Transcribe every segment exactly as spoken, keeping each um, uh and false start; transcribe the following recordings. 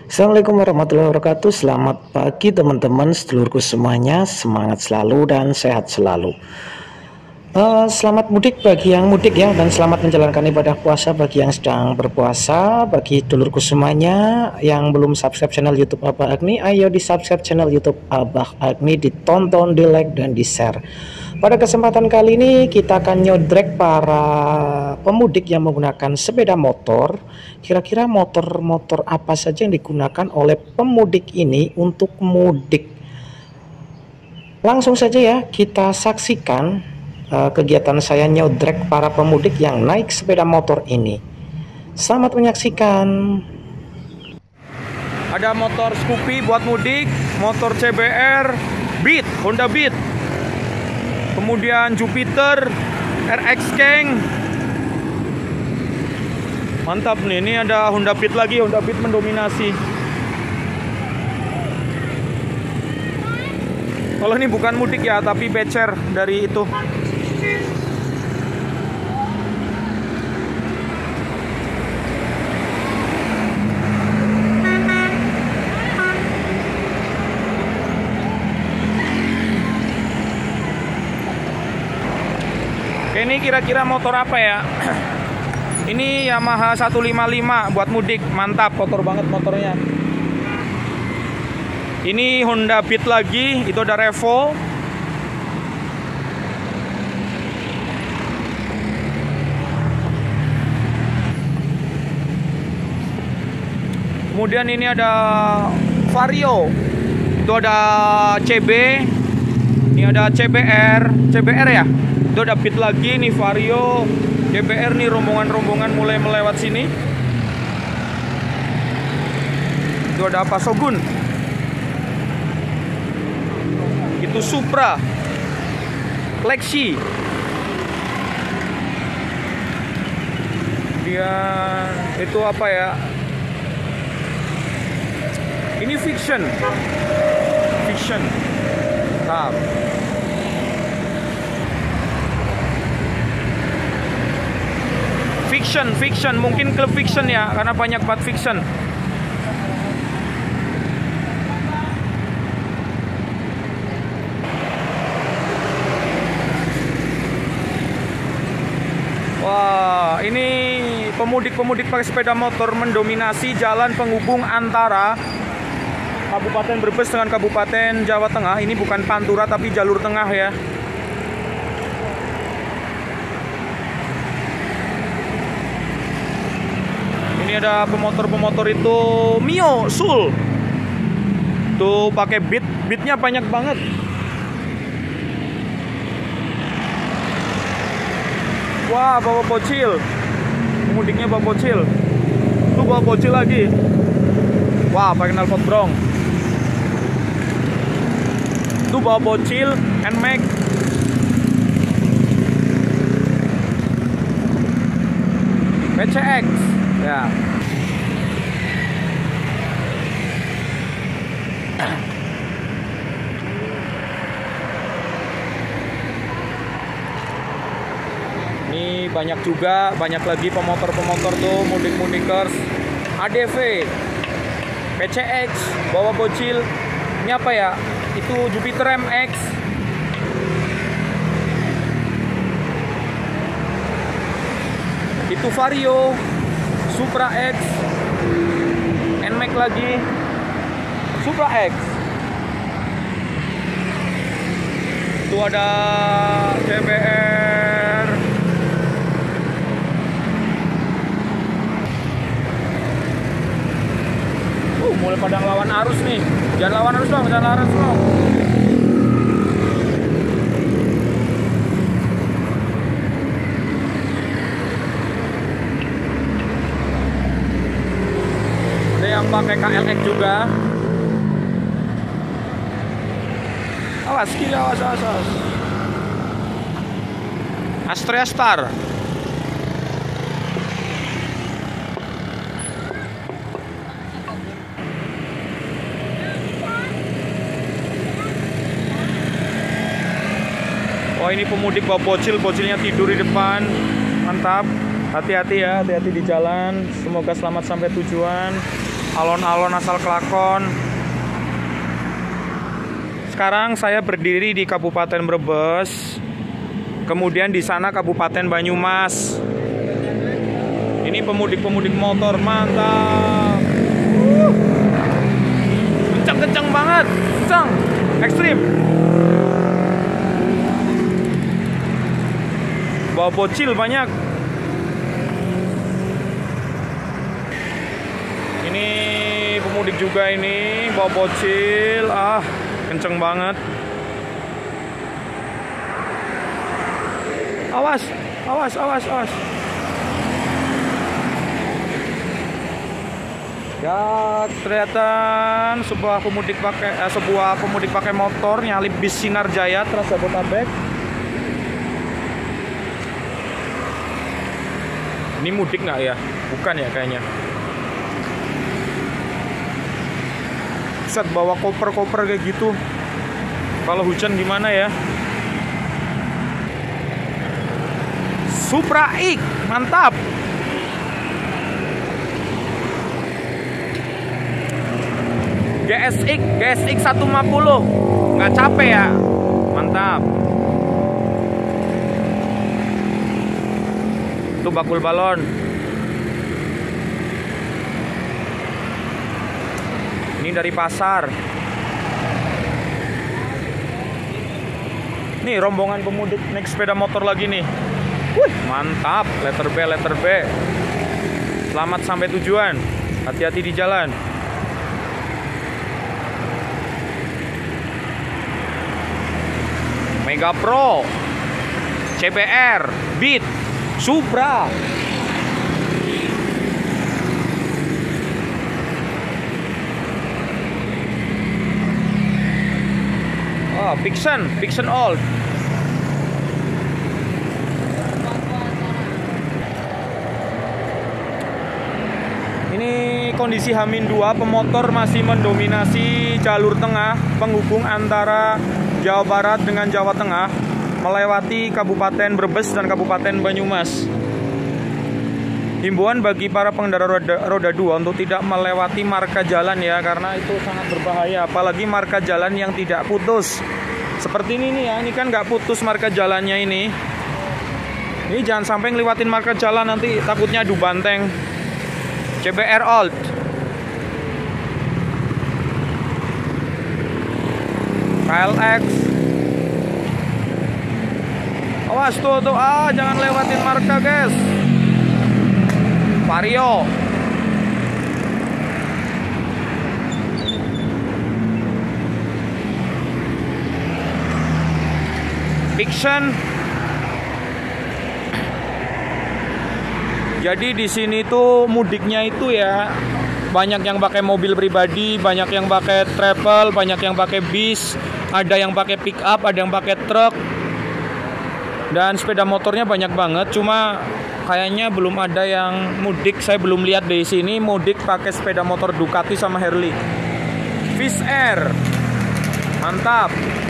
Assalamualaikum warahmatullahi wabarakatuh. Selamat pagi teman-teman, sedulurku semuanya. Semangat selalu dan sehat selalu. Uh, selamat mudik bagi yang mudik ya, dan selamat menjalankan ibadah puasa bagi yang sedang berpuasa. Bagi dulurku semuanya yang belum subscribe channel YouTube Abah Agni, ayo di subscribe channel YouTube Abah Agni, ditonton, di like dan di share. Pada kesempatan kali ini kita akan nyodrek para pemudik yang menggunakan sepeda motor. Kira-kira motor-motor apa saja yang digunakan oleh pemudik ini untuk mudik? Langsung saja ya kita saksikan uh, kegiatan saya nyodrek para pemudik yang naik sepeda motor ini. Selamat menyaksikan. Ada motor Scoopy buat mudik, motor C B R, Beat, Honda Beat, kemudian Jupiter, R X King. Mantap nih, ini ada Honda Beat lagi, Honda Beat mendominasi. Kalau ini bukan mudik ya, tapi becer dari itu. Ini kira-kira motor apa ya? Ini Yamaha seratus lima puluh lima buat mudik, mantap, kotor banget motornya. Ini Honda Beat lagi, itu ada Revo. Kemudian ini ada Vario, itu ada C B, ini ada C B R, C B R ya. Itu ada Beat lagi nih, Vario, C B R nih, rombongan-rombongan mulai melewat sini. Itu ada apa? Shogun. Itu Supra, Lexi. Dia itu apa ya? Ini Fiction. Fiction. Nah. Fiction, fiction, mungkin klub fiction ya, karena banyak banget fiction. Wah, ini pemudik-pemudik pakai sepeda motor mendominasi jalan penghubung antara Kabupaten Brebes dengan Kabupaten Jawa Tengah. Ini bukan Pantura tapi jalur tengah ya. Ini ada pemotor-pemotor itu Mio, Sul. Tuh pakai beat, beatnya banyak banget. Wah, bawa bocil. Pemudiknya bawa bocil. Tuh bawa bocil lagi. Wah, pakai knalpot brong. Tuh bawa bocil, N MAX. P C X. Ya. Ini banyak juga, banyak lagi pemotor-pemotor tuh, mudik-mudikers. A D V, P C X, bawa bocil. Ini apa ya? Itu Jupiter M X. Itu Vario, Supra X, N MAX lagi, Supra X. Itu ada C B R. Uh, mulai pada ngelawan arus nih. Jangan lawan arus dong, jangan lawan arus dong. Yang pakai K L X juga. Awas, gila, awas, awas, awas. Astrea Star. Oh, ini pemudik bawa bocil, bocilnya tidur di depan. Mantap. Hati-hati ya, hati-hati di jalan. Semoga selamat sampai tujuan. alon-alon asal kelakon. Sekarang saya berdiri di Kabupaten Brebes, kemudian di sana Kabupaten Banyumas. Ini pemudik-pemudik motor, mantap. Kencang-kencang banget, kencang, ekstrim. Bawa bocil banyak. Ini pemudik juga ini, bawa bocil, ah, kenceng banget. Awas, awas, awas, awas. Ya, kelihatan sebuah pemudik pakai eh, sebuah pemudik pakai motor nyalip bis Sinar Jaya Trans Jabodetabek. Ini mudik nggak ya? Bukan ya kayaknya. Set bawa koper-koper kayak gitu. Kalau hujan gimana ya? Supra X, mantap. G S X, G S X seratus lima puluh. Nggak capek ya? Mantap. Itu bakul balon. Ini dari pasar. Nih rombongan pemudik naik sepeda motor lagi nih. Wih, mantap. Letter B, letter B. Selamat sampai tujuan. Hati-hati di jalan. Mega Pro, C B R, Beat, Supra. Oh, Vixen, Vixen Old. Ini kondisi Hamin dua, pemotor masih mendominasi jalur tengah penghubung antara Jawa Barat dengan Jawa Tengah melewati Kabupaten Brebes dan Kabupaten Banyumas. Himbauan bagi para pengendara roda, roda dua untuk tidak melewati marka jalan ya, karena itu sangat berbahaya, apalagi marka jalan yang tidak putus. Seperti ini nih ya, ini kan nggak putus marka jalannya ini. Ini jangan sampai ngelewatin marka jalan, nanti takutnya adu banteng. C B R Old. K L X. Awas tuh tuh, ah jangan lewatin marka guys. Vario. Vixen. Jadi di sini tuh mudiknya itu ya banyak yang pakai mobil pribadi, banyak yang pakai travel, banyak yang pakai bis, ada yang pakai pick up, ada yang pakai truk. Dan sepeda motornya banyak banget, cuma kayaknya belum ada yang mudik. Saya belum lihat di sini mudik pakai sepeda motor Ducati sama Harley. Fish Air, mantap.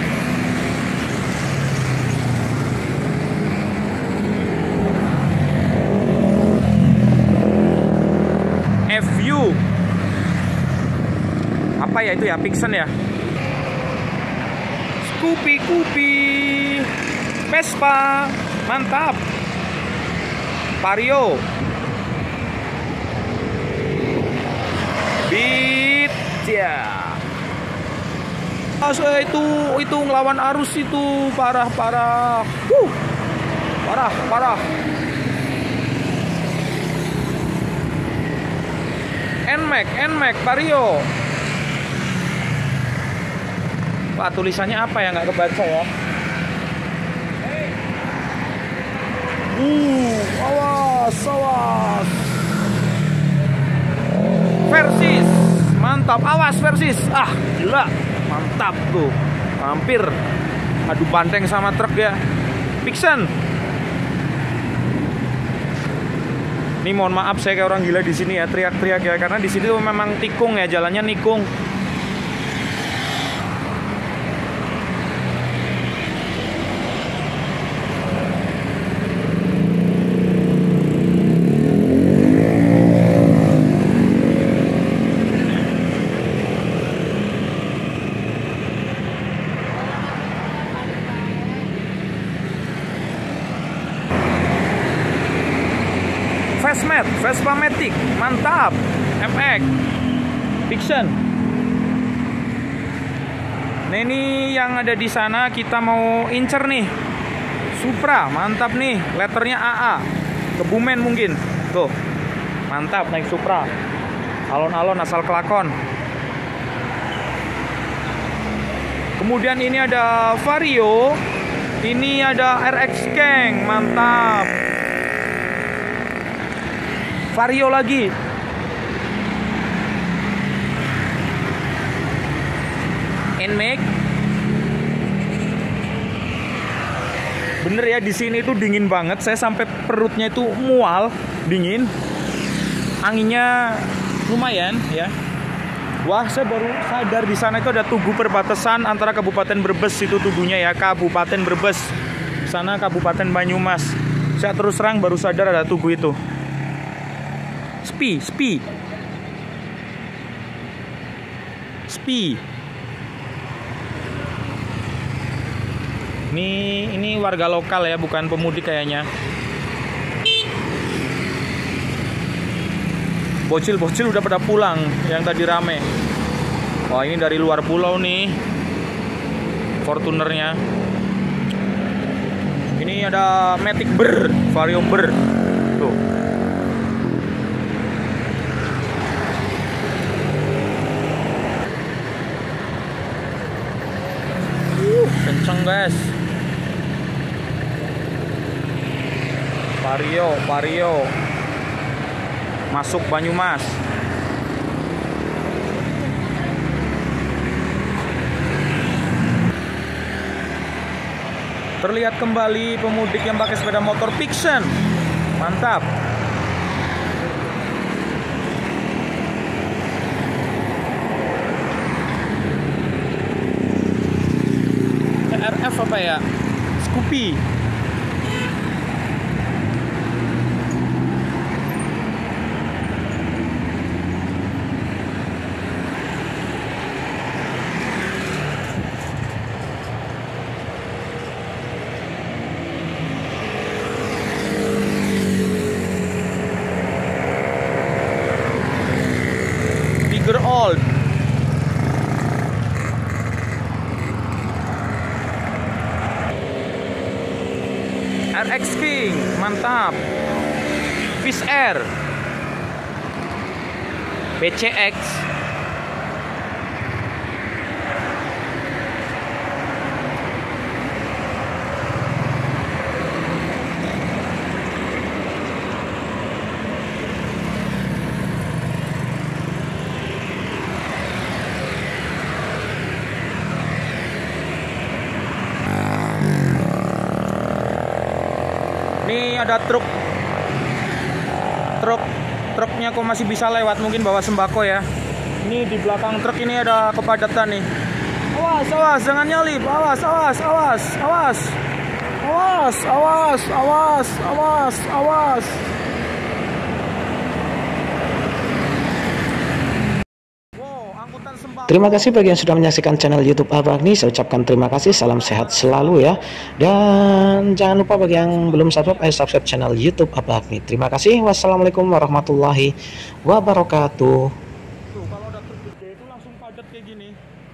F U, apa ya itu ya? Vixen ya. Scoopy Coopy, Vespa, mantap. Vario, Beat, ya. Oh, itu itu ngelawan arus itu parah parah, uh, parah parah. Nmax, Nmax, Vario. Wah, tulisannya apa ya? Nggak kebaca ya. Uh, awas, awas. Versis, mantap. Awas Versis. Ah, gila, mantap tuh. Hampir adu banteng sama truk ya. Vixen. Ini mohon maaf saya kayak orang gila di sini ya, teriak-teriak ya, karena di sini tuh memang tikung ya, jalannya nikung. Met, Vespa Matic, mantap. F X, Fiction. Nah ini yang ada di sana kita mau incer nih. Supra, mantap nih. Letternya A A. Kebumen mungkin. Tuh, mantap naik Supra. Alon-alon asal kelakon. Kemudian ini ada Vario. Ini ada R X Gang, mantap. Vario lagi. Nmax. Bener ya, di sini tuh dingin banget. Saya sampai perutnya itu mual, dingin. Anginnya lumayan ya. Wah, saya baru sadar di sana itu ada tugu perbatasan antara Kabupaten Brebes, itu tugunya ya, Kabupaten Brebes. Sana Kabupaten Banyumas. Saya terus terang baru sadar ada tugu itu. Spi, Spi. Spi. Ini ini warga lokal ya, bukan pemudik kayaknya. Bocil-bocil udah pada pulang yang tadi rame. Wah, ini dari luar pulau nih Fortunernya. Ini ada Matic Ber, Vario Ber. Tuh. Uh, kenceng guys. Vario, Vario. Masuk Banyumas. Terlihat kembali pemudik yang pakai sepeda motor Fiction. Mantap. R F apa ya? Scoopy. Old. R X King, mantap. Fish Air, B C X. Ini ada truk, truk, truknya kok masih bisa lewat, mungkin bawa sembako ya. Ini di belakang truk ini ada kepadatan nih. Awas, awas, jangan nyalip. Awas, awas, awas, awas, awas, awas, awas, awas, awas. Terima kasih bagi yang sudah menyaksikan channel YouTube Abah Agni. Saya ucapkan terima kasih, salam sehat selalu ya. Dan jangan lupa bagi yang belum subscribe, ayo subscribe channel YouTube Abah Agni. Terima kasih. Wassalamualaikum warahmatullahi wabarakatuh. Tuh, kalau ada truk gede itu langsung padat kayak gini.